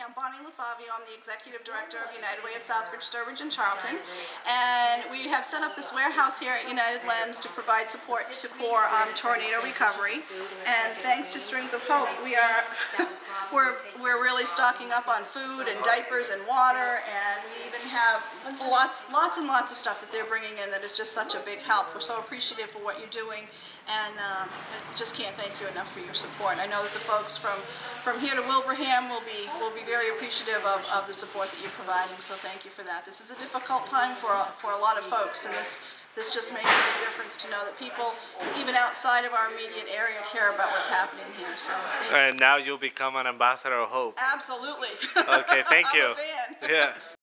I'm Bonnie Lasavio. I'm the Executive Director of United Way of Southbridge, Sturbridge, and Charlton. And we have set up this warehouse here at United Lens to provide support for tornado recovery. And thanks to Strings of Hope, we're really stocking up on food and diapers and water, and we even have lots and lots of stuff that they're bringing in that is just such a big help. We're so appreciative for what you're doing, and I just can't thank you enough for your support. I know that the folks from here to Wilbraham will be very appreciative of the support that you're providing, so thank you for that. This is a difficult time for a lot of folks, and this just makes a big difference to know that people, even outside of our immediate area, care about what's happening here. So thank you. And now you'll become an ambassador of hope. Absolutely. Okay, thank you. I'm a fan. Yeah.